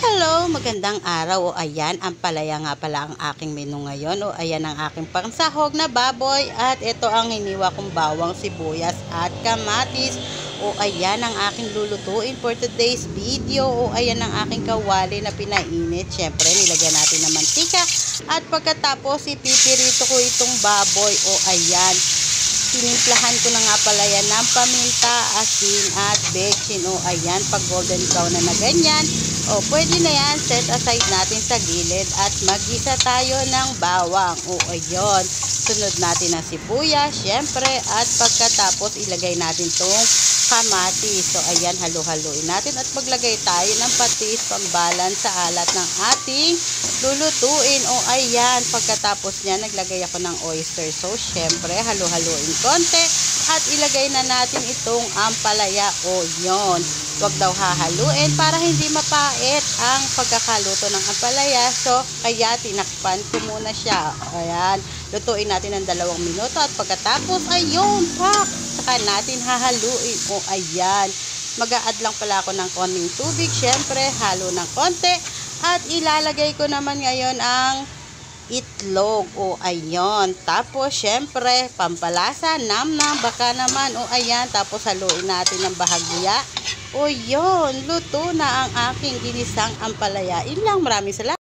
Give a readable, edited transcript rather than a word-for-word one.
Hello, magandang araw. O ayan, ang palaya nga pala ang aking menu ngayon. O ayan ang aking pangsahog na baboy. At ito ang hiniwa kong bawang, sibuyas at kamatis. O ayan ang aking lulutuin for today's video. O ayan ang aking kawali na pinainit. Siyempre, nilagyan natin ng mantika. At pagkatapos, ipipirito ko itong baboy. O ayan, tinimplahan ko na nga pala yan ng paminta, asin at bechin. O ayan, pag golden brown na ganyan, o pwede na yan, set aside natin sa gilid at maggisa tayo ng bawang. O ayun, sunod natin ang sibuyas, syempre, at pagkatapos ilagay natin tong kamatis. So ayan, halo-haloin natin at maglagay tayo ng patis pambalance sa alat ng ating lulutuin. O ayan, pagkatapos niya naglagay ako ng oyster sauce, syempre, halo-haloin konti at ilagay na natin itong ampalaya. O yun, wag daw hahaluin para hindi mapait ang pagkakaluto ng ampalaya. So, kaya tinakpan ko muna siya. Ayan, lutuin natin ng 2 minuto at pagkatapos, ayun, pak! Saka natin hahaluin. O ayan, mag-a-add lang pala ako ng konting tubig. Syempre, halo ng konti. At ilalagay ko naman ngayon ang itlog. O ayun, tapos syempre, pampalasa, namnam, baka naman. O ayan, tapos haluin natin ng bahagya. O yun, luto na ang aking ginisang ampalaya. Ilang maraming salamat.